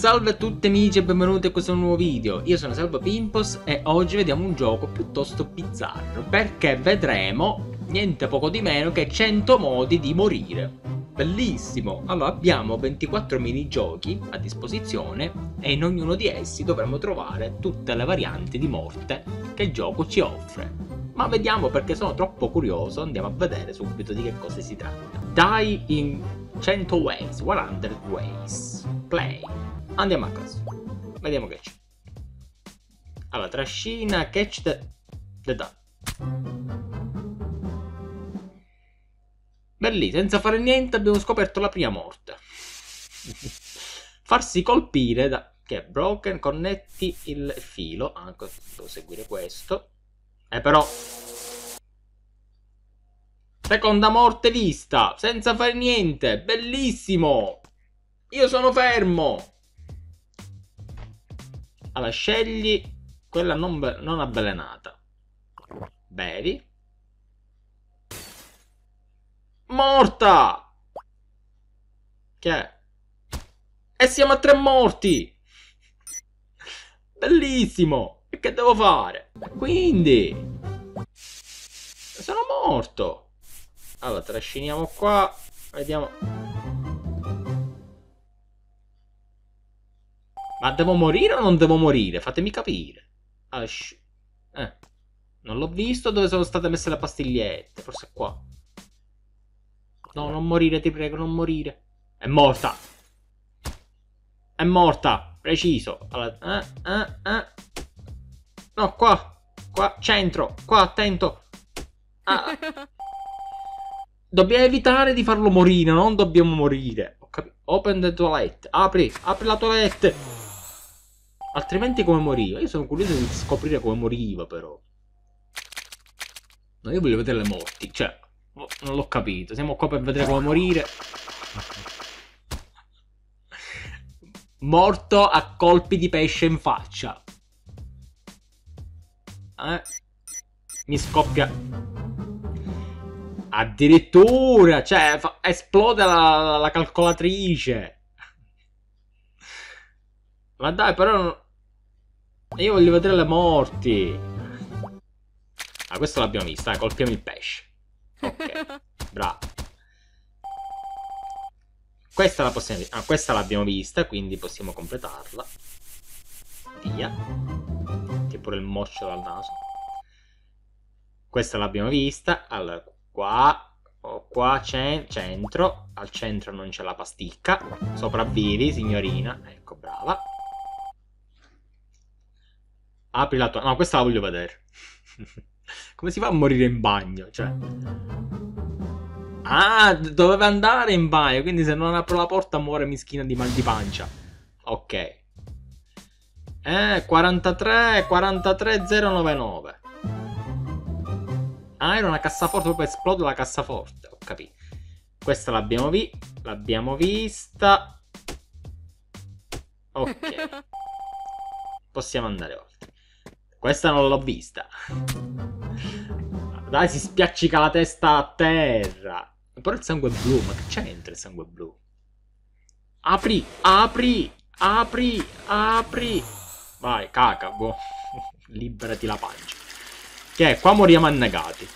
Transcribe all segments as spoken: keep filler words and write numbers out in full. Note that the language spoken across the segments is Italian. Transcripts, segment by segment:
Salve a tutti amici e benvenuti a questo nuovo video. Io sono Salvo Pimpos e oggi vediamo un gioco piuttosto bizzarro, perché vedremo niente poco di meno che cento modi di morire. Bellissimo! Allora abbiamo ventiquattro minigiochi a disposizione e in ognuno di essi dovremo trovare tutte le varianti di morte che il gioco ci offre. Ma vediamo, perché sono troppo curioso, andiamo a vedere subito di che cosa si tratta. Die in cento ways, cento ways. Play. Andiamo a caso. Vediamo che c'è. Allora, trascina, catch the, the duck. Bellissimo, senza fare niente abbiamo scoperto la prima morte. Farsi colpire da... che è broken, connetti il filo. Ah, devo seguire questo. Eh però... Seconda morte vista, senza fare niente. Bellissimo. Io sono fermo. Allora, scegli quella non, non avvelenata. Bevi. Morta! Che è? E siamo a tre morti! Bellissimo! E che devo fare? Quindi... sono morto! Allora, trasciniamo qua. Vediamo... Ma devo morire o non devo morire? Fatemi capire. Ah, eh. Non l'ho visto dove sono state messe le pastigliette. Forse qua. No, non morire, ti prego, non morire. È morta. È morta. Preciso. Allora, eh, eh, eh. No, qua. Qua, centro. Qua, attento. Ah. Dobbiamo evitare di farlo morire. Non dobbiamo morire. Ho capito. Open the toilet. Apri. Apri la toilette. Altrimenti come moriva? Io sono curioso di scoprire come moriva, però. No, io voglio vedere le morti. Cioè, non l'ho capito. Siamo qua per vedere come morire. Morto a colpi di pesce in faccia. Eh? Mi scoppia. Addirittura. Cioè, fa... esplode la, la calcolatrice. Ma dai, però... io voglio vedere le morti. Ah, questo l'abbiamo visto, dai, colpiamo il pesce. Ok, bravo. Questa la possiamo... ah, questa l'abbiamo vista, quindi possiamo completarla. Via. C'è pure il moccio dal naso. Questa l'abbiamo vista. Allora, qua... oh, qua c'è centro. Al centro non c'è la pasticca. Sopravvivi, signorina. Ecco, brava. Apri la tua... no, questa la voglio vedere. Come si fa a morire in bagno? Cioè... ah, doveva andare in bagno. Quindi se non apro la porta muore mischina di mal di pancia. Ok. Eh, quarantatré, quarantatré zero novantanove. Ah, era una cassaforte, proprio esplode la cassaforte. Ho capito. Questa l'abbiamo vi... l'abbiamo vista. Ok. Possiamo andare oltre. Questa non l'ho vista. Dai, si spiaccica la testa a terra. Però il sangue blu, ma che c'entra il sangue blu? Apri, apri, apri, apri. Vai, caca, boh. Liberati la pancia. Che è? Qua moriamo annegati.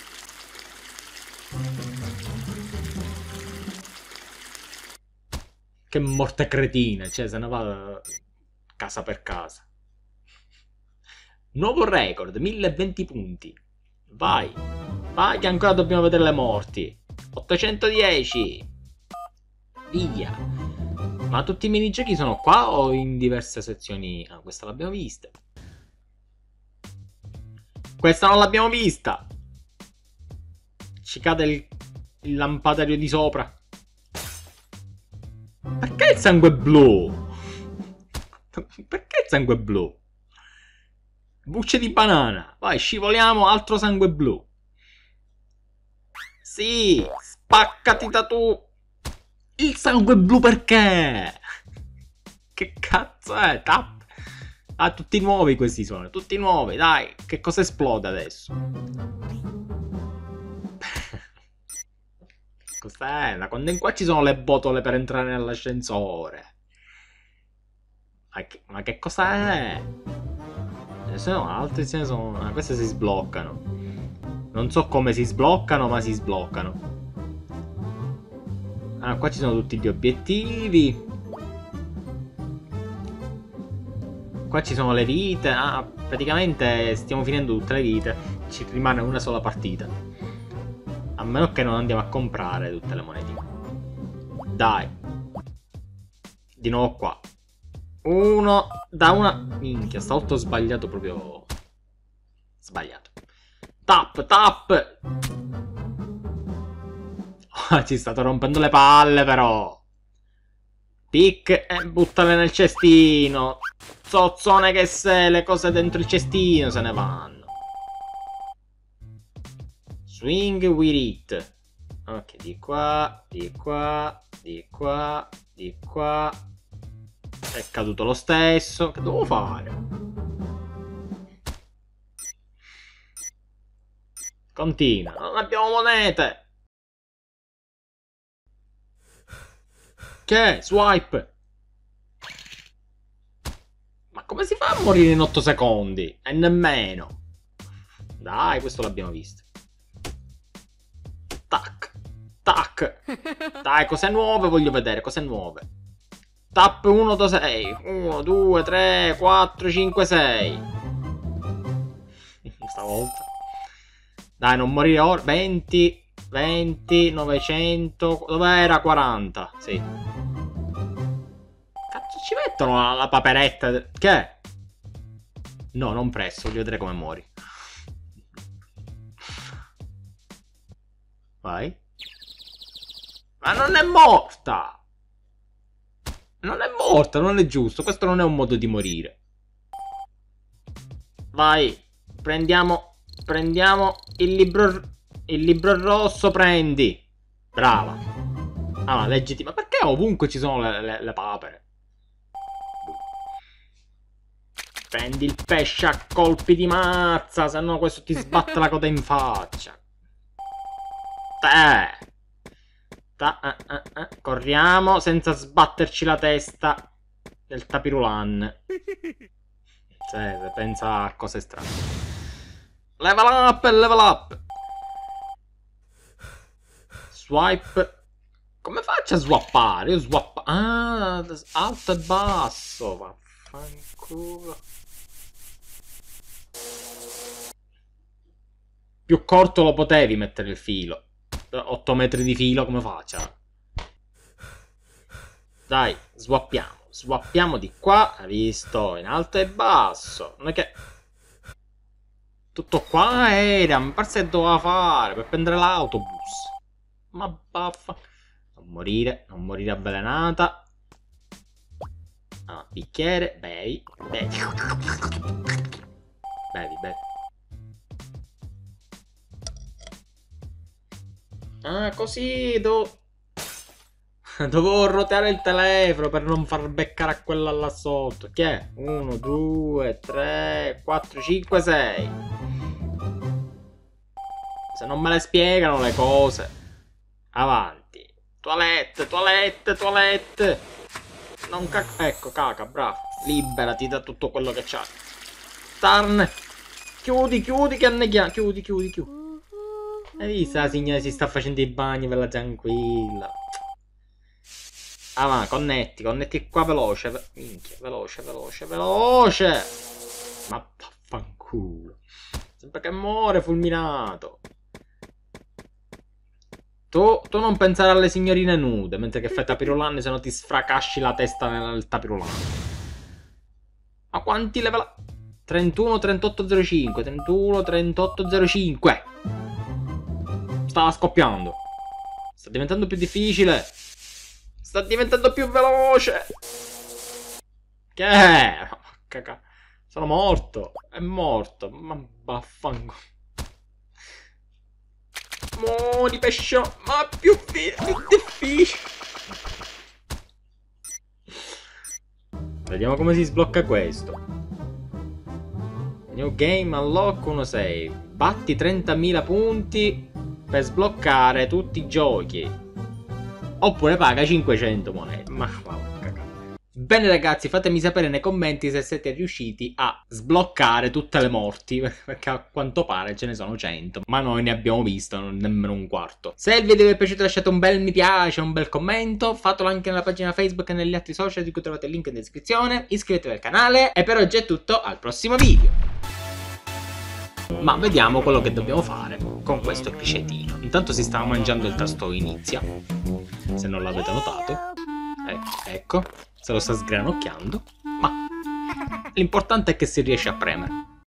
Che morte cretina. Cioè, se ne va casa per casa. Nuovo record, mille e venti punti. Vai. Vai che ancora dobbiamo vedere le morti. ottocentodieci. Via. Ma tutti i minigiochi sono qua o in diverse sezioni? Ah, questa l'abbiamo vista. Questa non l'abbiamo vista. Ci cade il, il lampadario di sopra. Perché il sangue blu? Perché il sangue blu? Bucce di banana. Vai, scivoliamo, altro sangue blu. Sì, spaccati da tu. Il sangue blu perché? Che cazzo è? Tap. Ah, tutti nuovi questi sono. Tutti nuovi, dai. Che cosa esplode adesso? Cos'è? Da quando in qua ci sono le botole per entrare nell'ascensore? Ma che, ma che cosa è? Ce ne sono altri, ce ne sono. Ah, queste si sbloccano. Non so come si sbloccano, ma si sbloccano. Ah, qua ci sono tutti gli obiettivi. Qua ci sono le vite. Ah, praticamente stiamo finendo tutte le vite. Ci rimane una sola partita. A meno che non andiamo a comprare tutte le monetine. Dai. Di nuovo qua. Uno. Da una. Minchia, stavolta ho sbagliato proprio. Sbagliato. Tap, tap. Oh, ci state rompendo le palle però. Pic e buttale nel cestino. Zozzone che se le cose dentro il cestino se ne vanno. Swing with it. Ok, di qua, di qua, di qua, di qua. È caduto lo stesso. Che devo fare? Continua. Non abbiamo monete. Che? Swipe. Ma come si fa a morire in otto secondi? E nemmeno. Dai, questo l'abbiamo visto. Tac. Tac. Dai, cose nuove voglio vedere, cose nuove. Tap uno, due, sei. uno, due, tre, quattro, cinque, sei. Stavolta. Dai, non morire ora. venti, venti, novecento. Dov'era? quaranta. Sì. Cazzo ci mettono la, la paperetta? Che? No, non presso, voglio vedere come muori. Vai. Ma non è morta! Non è morta, non è giusto. Questo non è un modo di morire. Vai. Prendiamo. Prendiamo il libro. Il libro rosso, prendi. Brava. Ah, leggiti. Ma perché ovunque ci sono le, le, le papere? Prendi il pesce a colpi di mazza, se no questo ti sbatte la coda in faccia. Te. Ta, uh, uh, uh. Corriamo senza sbatterci la testa del tapirulan. Cioè, pensa a cose strane. Level up, level up. Swipe. Come faccio a swappare? Io swappa. Ah, alto e basso. Vaffanculo. Più corto lo potevi mettere il filo. otto metri di filo, come faccia? Dai, swappiamo. Swappiamo di qua. Hai visto? In alto e basso. Non è che... Tutto qua era. Mi pare che doveva fare per prendere l'autobus. Ma baffa. Non morire. Non morire avvelenata. Ah, bicchiere. Bevi. Bevi. Bevi, bevi. Ah, così devo... Dovevo roteare il telefono per non far beccare a quella là sotto. Che è? uno, due, tre, quattro, cinque, sei. Se non me le spiegano le cose. Avanti. Toilette, toilette, toilette. Non caca... Ecco, caca, bravo. Liberati da tutto quello che c'hai. Starne. Chiudi, chiudi che anneghiamo. Chiudi, chiudi, chiudi. Hai visto la signora si sta facendo i bagni, bella tranquilla. Ah, ma connetti, connetti qua veloce. Minchia, veloce, veloce, veloce. Ma vaffanculo. Sempre che muore fulminato. Tu, tu non pensare alle signorine nude mentre che fai tapirulan, se no ti sfracasci la testa nel tapirulan. Ma quanti level... trentuno, trentotto, zero cinque. trentuno, trentotto, zero cinque. Stava scoppiando. Sta diventando più difficile. Sta diventando più veloce. Che è? Caca. Sono morto. È morto. Ma vaffanculo. Muori pesce. Ma più, più difficile. Vediamo come si sblocca questo. New game unlock uno save. Batti trentamila punti per sbloccare tutti i giochi. Oppure paga cinquecento monete. Ma va, cagare. Bene ragazzi, fatemi sapere nei commenti se siete riusciti a sbloccare tutte le morti, perché a quanto pare ce ne sono cento, ma noi ne abbiamo visto nemmeno un quarto. Se il video vi è piaciuto lasciate un bel mi piace, un bel commento, fatelo anche nella pagina Facebook e negli altri social di cui trovate il link in descrizione, iscrivetevi al canale e per oggi è tutto, al prossimo video! Ma vediamo quello che dobbiamo fare con questo cricettino. Intanto si stava mangiando il tasto inizia, se non l'avete notato. Eh, ecco, se lo sta sgranocchiando, ma l'importante è che si riesce a premere.